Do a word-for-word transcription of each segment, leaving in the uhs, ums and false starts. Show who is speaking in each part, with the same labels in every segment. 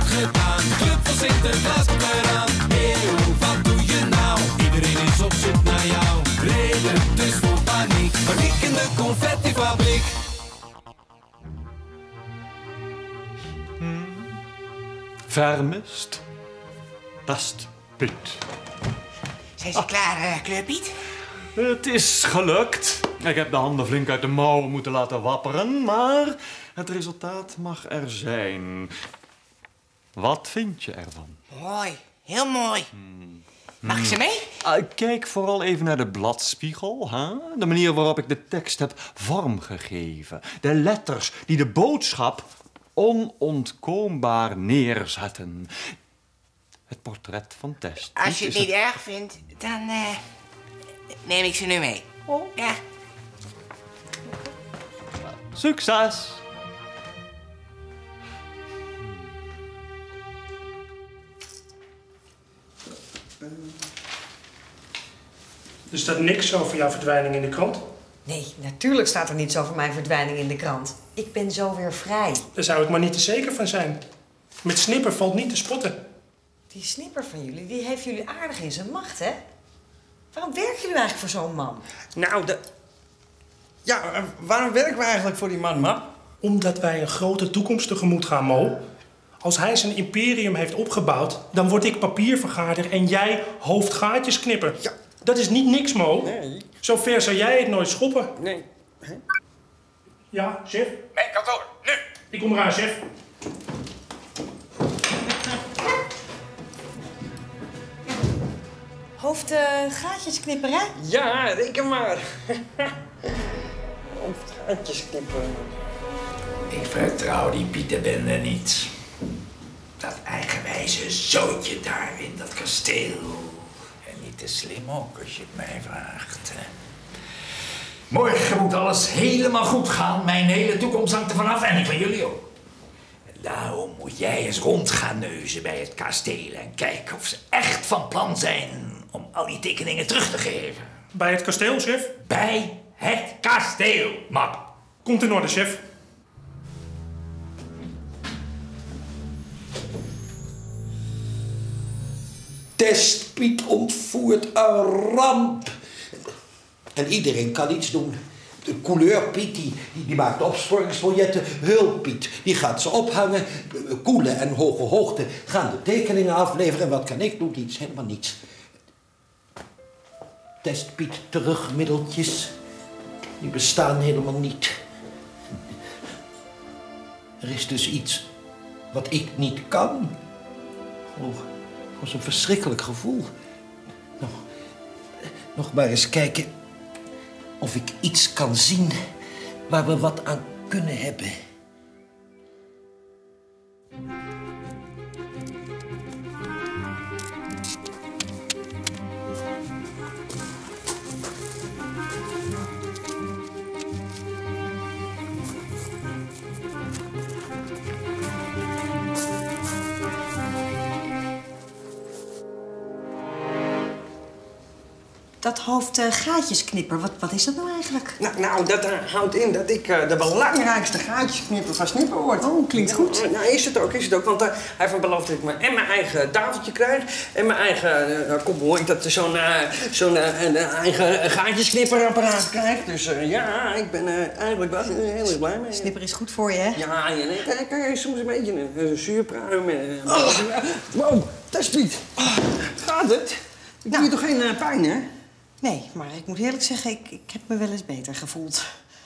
Speaker 1: gedaan. Club van Sinterklaas komt eraan. Eeuw, wat doe je nou? Iedereen is op zoek naar jou. Reden dus voor paniek. Paniek in de confettifabriek.
Speaker 2: Hmm. Vermist. Best Piet.
Speaker 3: Zijn ze klaar, uh, Kleur Piet?
Speaker 2: Het is gelukt. Ik heb de handen flink uit de mouwen moeten laten wapperen, maar het resultaat mag er zijn. Wat vind je ervan?
Speaker 3: Mooi, heel mooi. Hmm. Mag ik ze mee?
Speaker 2: Uh, kijk vooral even naar de bladspiegel. Huh? De manier waarop ik de tekst heb vormgegeven. De letters die de boodschap onontkoombaar neerzetten. Het portret van Test.
Speaker 3: Als je het niet het... erg vindt, dan uh, neem ik ze nu mee.
Speaker 2: Oh.
Speaker 3: Ja.
Speaker 2: Succes!
Speaker 4: Er staat niks over jouw verdwijning in de krant?
Speaker 5: Nee, natuurlijk staat er niets over mijn verdwijning in de krant. Ik ben zo weer vrij.
Speaker 4: Daar zou ik maar niet te zeker van zijn. Met Snipper valt niet te spotten.
Speaker 5: Die Snipper van jullie, die heeft jullie aardig in zijn macht, hè? Waarom werken jullie eigenlijk voor zo'n man?
Speaker 6: Nou, de... Ja, waarom werken we eigenlijk voor die man, man?
Speaker 4: Omdat wij een grote toekomst tegemoet gaan, Mo. Als hij zijn imperium heeft opgebouwd, dan word ik papiervergaarder en jij hoofdgaatjesknipper.
Speaker 6: Ja.
Speaker 4: Dat is niet niks, Mo.
Speaker 6: Nee.
Speaker 4: Zover zou jij het nooit schoppen.
Speaker 6: Nee. Hè?
Speaker 4: Ja, chef?
Speaker 3: Mijn kantoor, nu!
Speaker 4: Ik kom eraan, chef.
Speaker 5: Hoofd uh, gaatjes knippen, hè?
Speaker 6: Ja, reken maar. Hoofd gaatjes knippen.
Speaker 1: Ik vertrouw die Pieterbende niet. Dat eigenwijze zootje daar in dat kasteel. En niet te slim ook, als je het mij vraagt. Morgen moet alles helemaal goed gaan. Mijn hele toekomst hangt er vanaf en ik van jullie ook. En daarom moet jij eens rond gaan neuzen bij het kasteel en kijken of ze echt van plan zijn om al die tekeningen terug te geven.
Speaker 4: Bij het kasteel, chef?
Speaker 1: Bij het kasteel, Map.
Speaker 4: Komt in orde, chef.
Speaker 7: Test Piet ontvoert een ramp. En iedereen kan iets doen. De couleur Piet, die, die, die maakt opsporingsbiljetten. Hulp Piet, die gaat ze ophangen. Koele en Hoge Hoogte gaan de tekeningen afleveren. En wat kan ik doen? Niets, helemaal niets. Test Piet terugmiddeltjes. Die bestaan helemaal niet. Er is dus iets wat ik niet kan. Oh. Dat was een verschrikkelijk gevoel. Nog, nog maar eens kijken of ik iets kan zien waar we wat aan kunnen hebben.
Speaker 5: Dat hoofd uh, gaatjesknipper, wat, wat is dat nou eigenlijk?
Speaker 6: Nou, nou dat uh, houdt in dat ik uh, de belangrijkste gaatjesknipper van Snipper word.
Speaker 5: Oh, klinkt goed.
Speaker 6: Nou, is het ook, is het ook. Want uh, hij heeft me beloofd dat ik me en mijn eigen tafeltje krijg en mijn eigen, uh, kom hoor, dat zo'n uh, zo'n uh, eigen gaatjesknipperapparaat krijg. Dus uh, ja, ik ben uh, eigenlijk wel uh, heel erg blij mee.
Speaker 5: Snipper is goed voor je, hè?
Speaker 6: Ja, ja nee, kijk, kijk, soms een beetje een, een zuurpruim. Uh, oh. Wow, Test Piet. Oh, gaat het? Ik doe je toch geen uh, pijn, hè?
Speaker 5: Nee, maar ik moet eerlijk zeggen, ik, ik heb me wel eens beter gevoeld.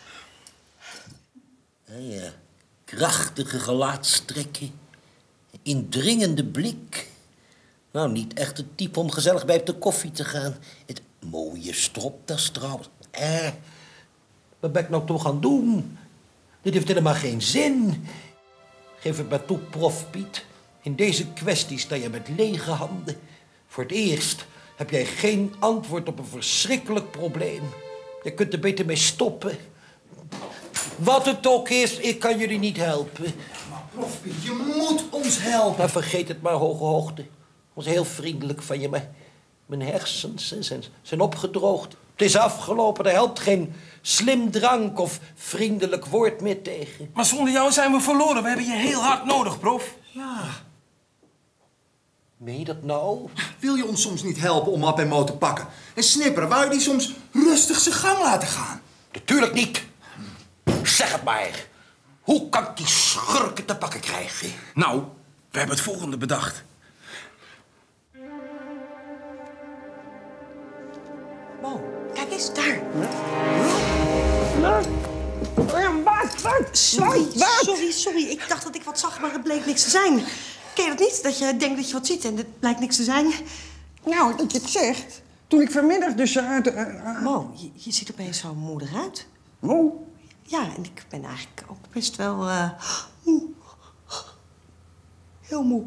Speaker 7: Ja, ja. Krachtige gelaatstrekken. Indringende blik. Nou, niet echt het type om gezellig bij op de koffie te gaan. Het mooie stropdas trouwens. Eh, wat ben ik nou toch aan het doen? Dit heeft helemaal geen zin. Geef het maar toe, prof Piet. In deze kwestie sta je met lege handen. Voor het eerst heb jij geen antwoord op een verschrikkelijk probleem. Je kunt er beter mee stoppen. Wat het ook is, ik kan jullie niet helpen.
Speaker 8: Maar prof Piet, je moet ons helpen.
Speaker 7: Nou, vergeet het maar, Hoge Hoogte. Dat was heel vriendelijk van je, maar mijn hersens zijn, zijn opgedroogd. Het is afgelopen, er helpt geen slim drank of vriendelijk woord meer tegen.
Speaker 8: Maar zonder jou zijn we verloren. We hebben je heel hard nodig, prof.
Speaker 5: Ja,
Speaker 7: Meen je dat nou?
Speaker 8: Wil je ons soms niet helpen om Map en Mo te pakken? En Snipper, wou je die soms rustig zijn gang laten gaan?
Speaker 7: Natuurlijk niet. Zeg het maar. Hoe kan ik die schurken te pakken krijgen?
Speaker 9: Nou, we hebben het volgende bedacht.
Speaker 5: Mo, kijk eens, daar.
Speaker 6: Wat? Wat?
Speaker 5: Sorry,
Speaker 6: Wat?
Speaker 5: sorry, sorry. Ik dacht dat ik wat zag, maar het bleek niks te zijn. Ken je dat niet? Dat je denkt dat je wat ziet en het blijkt niks te zijn?
Speaker 6: Nou, dat je het zegt. Toen ik vanmiddag dus uit... Uh, uh,
Speaker 5: Mo, je, je ziet opeens zo moedig uit.
Speaker 6: Mo?
Speaker 5: Ja, en ik ben eigenlijk ook best wel uh, moe. Heel moe.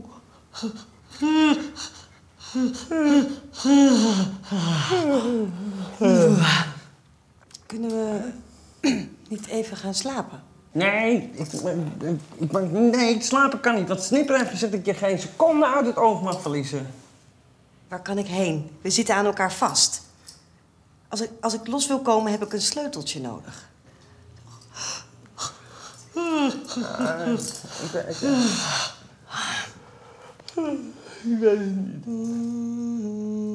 Speaker 5: Kunnen we niet even gaan slapen?
Speaker 6: Nee, ik, ik, ik, nee, slapen kan niet. Want Snipper heeft gezegd dat je geen seconde uit het oog mag verliezen.
Speaker 5: Waar kan ik heen? We zitten aan elkaar vast. Als ik, als ik los wil komen, heb ik een sleuteltje nodig.
Speaker 6: Uh, ik, ik, ik weet het niet.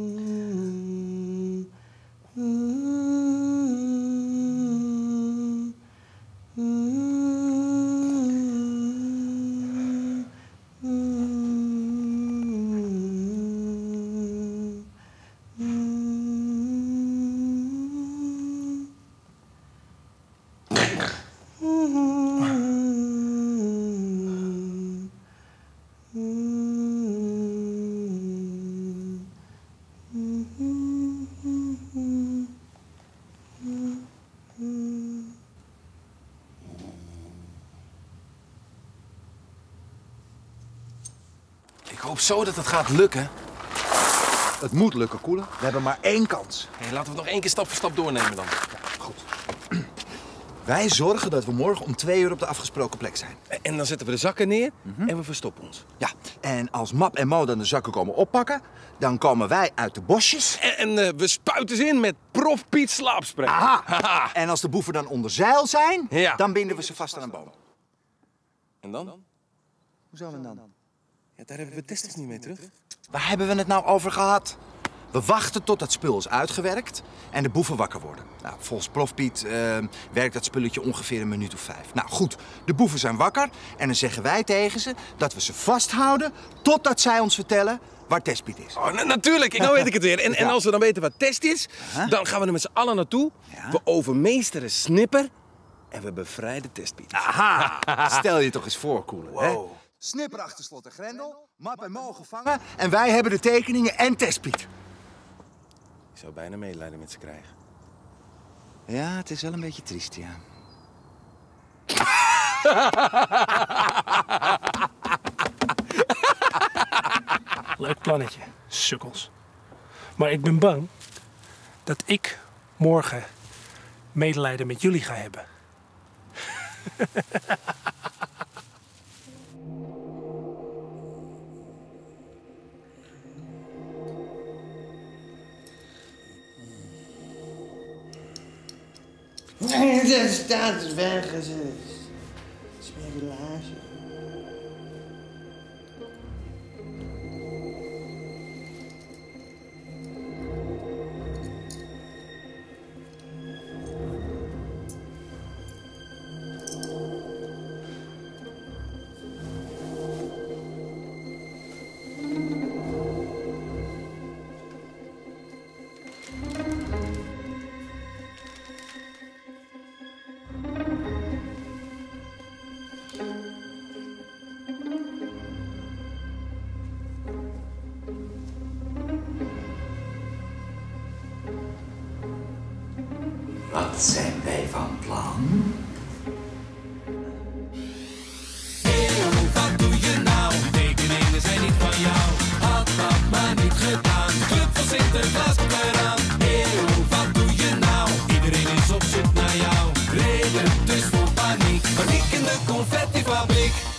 Speaker 9: Ik hoop zo dat het gaat lukken.
Speaker 8: Het moet lukken, Koelen. We hebben maar één kans.
Speaker 9: Hey, laten we het nog één keer stap voor stap doornemen dan.
Speaker 8: Goed. Wij zorgen dat we morgen om twee uur op de afgesproken plek zijn.
Speaker 9: En dan zetten we de zakken neer mm-hmm. en we verstoppen ons.
Speaker 8: Ja, en als Map en Mo dan de zakken komen oppakken, dan komen wij uit de bosjes.
Speaker 9: En, en uh, we spuiten ze in met Prof Piet slaapspray.
Speaker 8: Aha! En als de boeven dan onder zeil zijn,
Speaker 9: ja.
Speaker 8: dan binden we ze vast aan een boom.
Speaker 9: En dan?
Speaker 8: Hoe zullen we dan?
Speaker 9: Ja, daar hebben we Testis niet mee terug.
Speaker 8: Waar hebben we het nou over gehad? We wachten tot dat spul is uitgewerkt en de boeven wakker worden. Nou, volgens Prof Piet uh, werkt dat spulletje ongeveer een minuut of vijf. Nou goed, de boeven zijn wakker en dan zeggen wij tegen ze dat we ze vasthouden totdat zij ons vertellen waar Testpiet is.
Speaker 9: Oh, na natuurlijk, nou weet ik het weer. En,
Speaker 8: Ja.
Speaker 9: en als we dan weten wat Test is,
Speaker 8: Huh?
Speaker 9: dan gaan we er met z'n allen naartoe.
Speaker 8: Ja.
Speaker 9: We overmeesteren Snipper en we bevrijden Testpiet.
Speaker 8: Aha! Stel je toch eens voor, Koelen.
Speaker 9: Wow.
Speaker 8: Hè? Snipper achter slot en grendel, Map en Mo gevangen en wij hebben de tekeningen en Testpiet.
Speaker 9: Ik zou bijna medelijden met ze krijgen.
Speaker 8: Ja, het is wel een beetje triest, ja.
Speaker 4: Leuk plannetje, sukkels. Maar ik ben bang dat ik morgen medelijden met jullie ga hebben.
Speaker 6: Nee, dat staat dus weggezet. Speculatie.
Speaker 1: Wat zijn wij van plan?
Speaker 10: Wat doe je nou? Tekeningen zijn niet van jou. Had dat maar niet gedaan. Club van Sinterklaas komt eraan. Eeuw, wat doe je nou? Iedereen is op zoek naar jou. Reden dus voor paniek. Paniek in de confettifabriek.